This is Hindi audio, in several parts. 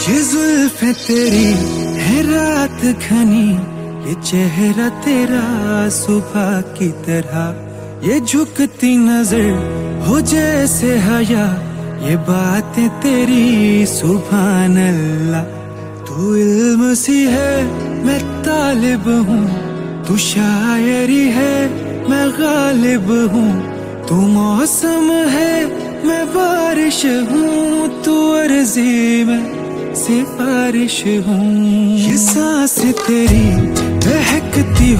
ये जुल्फें तेरी है रात घनी, ये चेहरा तेरा सुबह की तरह, ये झुकती नजर हो जैसे हया, ये बातें तेरी सुभान अल्लाह। तू इल्म सी है मैं तालिब हूँ, तू शायरी है मैं गालिब हूँ, तू मौसम है मैं बारिश हूँ, तू अर्जी में सिफारिश हूँ। ये सांसें तेरी बहकती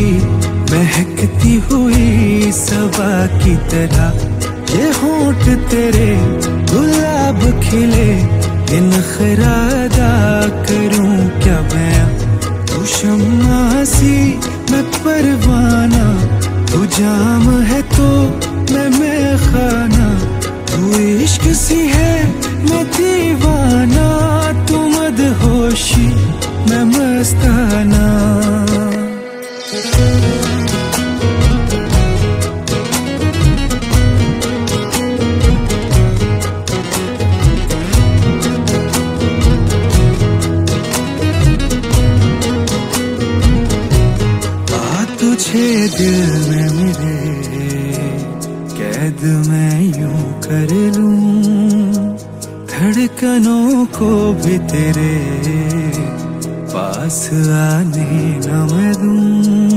हुई सबा की तरह, ये होंठ तेरे गुलाब खिले, ये नखरा अदा करूं क्या मैं। तू शम्मा सी मैं परवाना, तू जाम है तो मैं खाना, तू इश्क सी है मैं दीवाना, तू मदहोशी मैं मस्ताना। तुझे दिल में मेरे कैद मैं यूं कर लूं, धड़कनों को भी तेरे पास आने न मैं दूं।